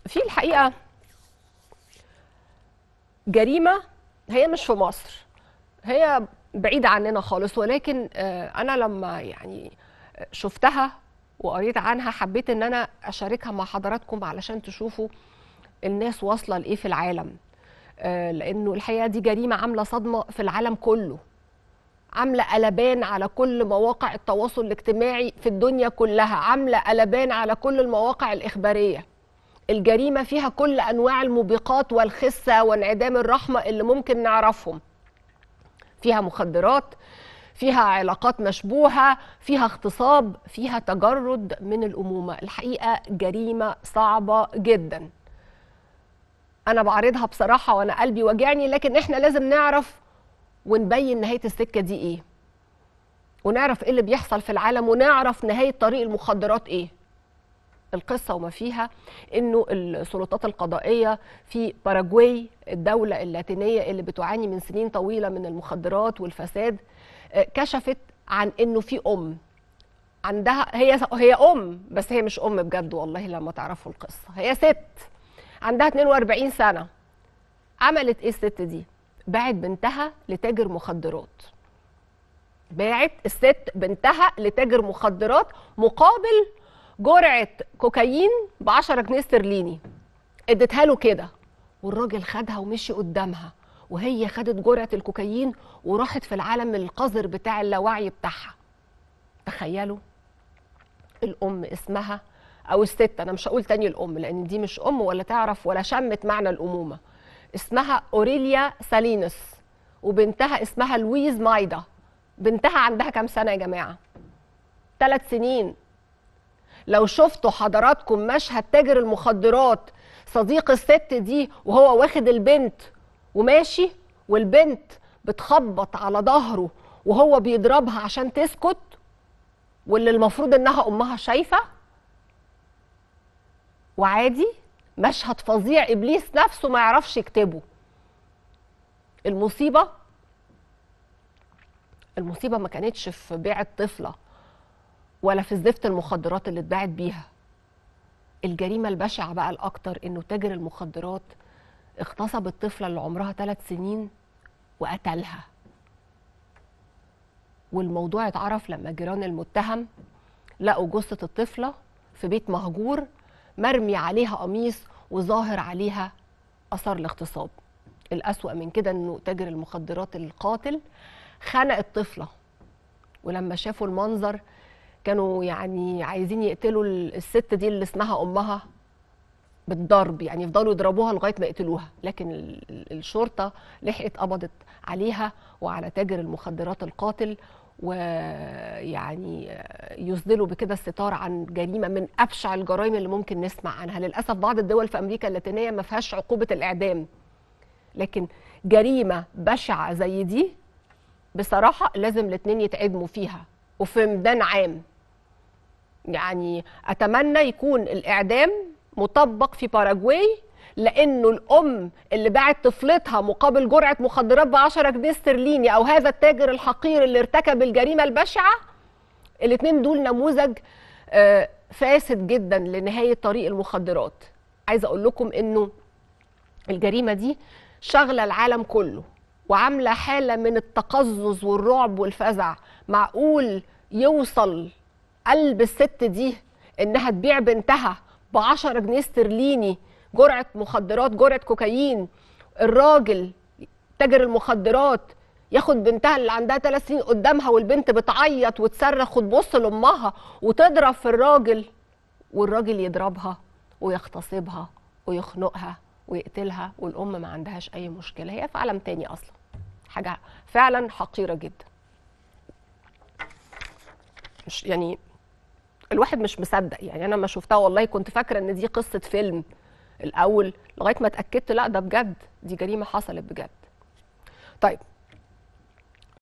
في الحقيقة جريمة هي مش في مصر، هي بعيدة عننا خالص، ولكن أنا لما يعني شفتها وقريت عنها حبيت إن أنا أشاركها مع حضراتكم علشان تشوفوا الناس واصلة لإيه في العالم. لأنه الحقيقة دي جريمة عاملة صدمة في العالم كله، عاملة قلبان على كل مواقع التواصل الاجتماعي في الدنيا كلها، عاملة قلبان على كل المواقع الإخبارية. الجريمة فيها كل أنواع الموبقات والخسة وانعدام الرحمة اللي ممكن نعرفهم. فيها مخدرات، فيها علاقات مشبوهة، فيها اغتصاب، فيها تجرد من الأمومة. الحقيقة جريمة صعبة جدا. أنا بعرضها بصراحة وأنا قلبي وجعني، لكن إحنا لازم نعرف ونبين نهاية السكة دي إيه، ونعرف إيه اللي بيحصل في العالم، ونعرف نهاية طريق المخدرات إيه. القصة وما فيها إنه السلطات القضائية في باراجواي، الدولة اللاتينية اللي بتعاني من سنين طويلة من المخدرات والفساد، كشفت عن إنه في عندها، هي أم، بس هي مش أم بجد والله. لما تعرفوا القصة، هي ست عندها 42 سنة. عملت إيه الست دي؟ باعت بنتها لتاجر مخدرات. باعت الست بنتها لتاجر مخدرات مقابل جرعة كوكايين ب10 جنيه استرليني. اديتها له كده، والراجل خدها ومشي قدامها، وهي خدت جرعة الكوكايين وراحت في العالم القذر بتاع اللاوعي بتاعها. تخيلوا. الأم اسمها، أو الست، أنا مش هقول تاني الأم لأن دي مش أم ولا تعرف ولا شمت معنى الأمومة، اسمها أوريليا سالينوس، وبنتها اسمها لويز مايدا. بنتها عندها كام سنة يا جماعة؟ 3 سنين. لو شفتوا حضراتكم مشهد تاجر المخدرات صديق الست دي وهو واخد البنت وماشي، والبنت بتخبط على ظهره وهو بيضربها عشان تسكت، واللي المفروض انها امها شايفة، وعادي، مشهد فظيع ابليس نفسه ما يعرفش يكتبه. المصيبة ما كانتش في بيع الطفلة ولا في زفت المخدرات اللي اتباعت بيها. الجريمة البشعة بقى الأكتر إنه تاجر المخدرات اغتصب الطفلة اللي عمرها 3 سنين وقتلها. والموضوع اتعرف لما جيران المتهم لقوا جثة الطفلة في بيت مهجور، مرمي عليها قميص وظاهر عليها أثر الاغتصاب. الأسوأ من كده إنه تاجر المخدرات القاتل خنق الطفلة، ولما شافوا المنظر كانوا يعني عايزين يقتلوا الست دي اللي اسمها أمها بالضرب، يعني يفضلوا يضربوها لغاية ما يقتلوها. لكن الشرطة لحقت قبضت عليها وعلى تاجر المخدرات القاتل، ويعني يسدلوا بكده الستار عن جريمة من أبشع الجرائم اللي ممكن نسمع عنها. للأسف بعض الدول في أمريكا اللاتينية ما فيهاش عقوبة الإعدام، لكن جريمة بشعة زي دي بصراحة لازم الاتنين يتعدموا فيها وفي ميدان عام. يعني أتمنى يكون الإعدام مطبق في باراجواي، لأنه الأم اللي باعت طفلتها مقابل جرعة مخدرات ب10 جنيه استرليني، أو هذا التاجر الحقير اللي ارتكب الجريمة البشعة، الاتنين دول نموذج فاسد جدا لنهاية طريق المخدرات. عايزة أقول لكم إنه الجريمة دي شغلة العالم كله وعاملة حالة من التقزز والرعب والفزع. معقول يوصل قلب الست دي إنها تبيع بنتها ب10 جنيه استرليني جرعة مخدرات، جرعة كوكايين؟ الراجل تاجر المخدرات ياخد بنتها اللي عندها 3 سنين قدامها والبنت بتعيط وتصرخ وتبص لأمها وتضرب في الراجل، والراجل يضربها ويغتصبها ويخنقها ويقتلها، والأم ما عندهاش أي مشكلة. هي في عالم تاني أصلا. حاجة فعلا حقيرة جدا. مش يعني الواحد مش مصدق. يعني أنا ما شفتها والله كنت فاكرة إن دي قصة فيلم الأول، لغاية ما اتأكدت لا ده بجد، دي جريمة حصلت بجد. طيب